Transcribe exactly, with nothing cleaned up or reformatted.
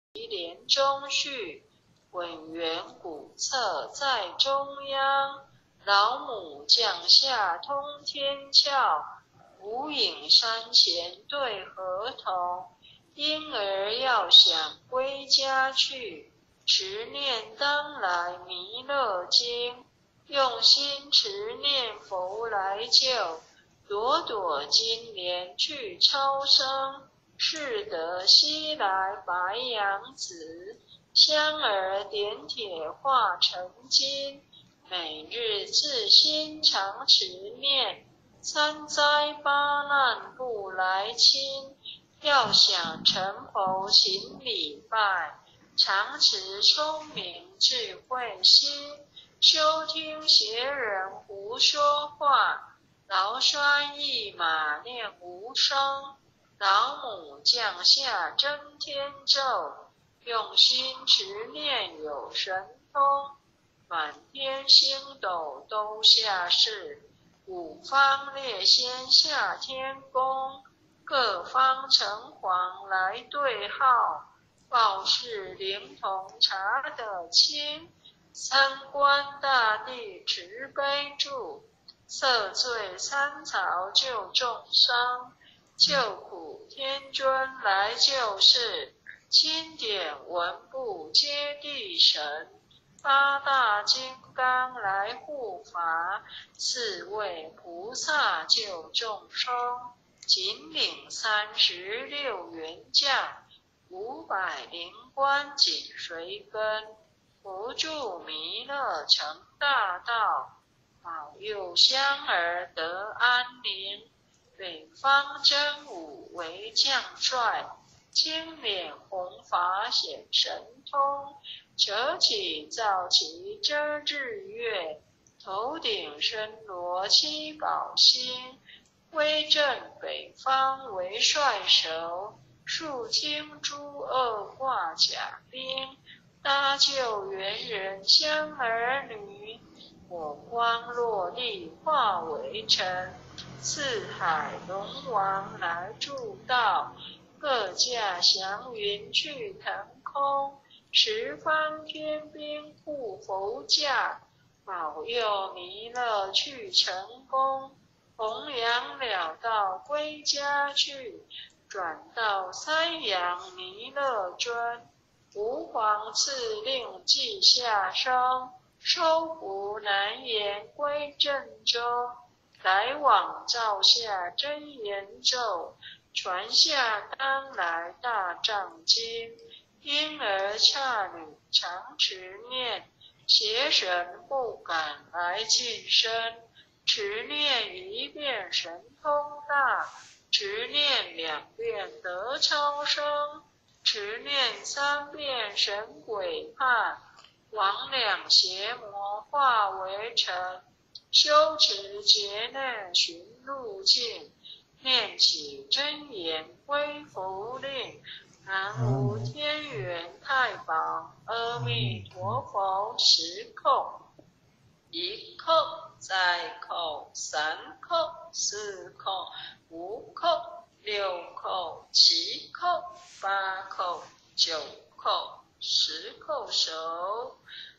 莲中序，文源古册在中央。老母降下通天窍，无影山前对河童。婴儿要想归家去，持念当来弥勒经。用心持念佛来救，朵朵金莲去超生。是得西来白羊子，香儿点铁化成金。每日自心常持念，三灾八难不来侵。要想成佛勤礼拜，常持聪明智慧心。休听邪人胡说话，劳摔一马念无声。老母降下真天咒，用心持念有神通。满天星斗都下世，五方列仙下天宫。各方城隍来对号，报事灵童查得清。三官大帝慈悲助，赦罪三曹救众生。救苦天尊来救世，经典文部接地神。八大金刚来护法，四位菩萨救众生。紧领三十六元将，五百灵官紧随跟。佛助弥勒成大道，保佑香儿得安宁。北方真武为将帅，金脸红发显神通。折起皂旗遮日月，头顶身罗七宝星。威震北方为帅首，肃清诸恶挂甲兵。搭救猿人香儿女，火光落地化为尘。四海龙王来助道，各驾祥云去腾空。十方天兵护佛驾，保佑弥勒去成功。弘扬了道归家去，转到三阳弥勒尊。吾皇赐令记下生，收服难言归正州。来往照下真言咒，传下当来大藏经。婴儿刹女常持念，邪神不敢来近身。持念一遍神通大，持念两遍得超生。持念三遍神鬼怕，魍魉邪魔化为尘。修持劫难寻路径，念起真言归佛令。南无天元太保阿弥陀佛。十叩，一叩，再叩，三叩，四叩，五叩，六叩，七叩，八叩，九叩，十叩首。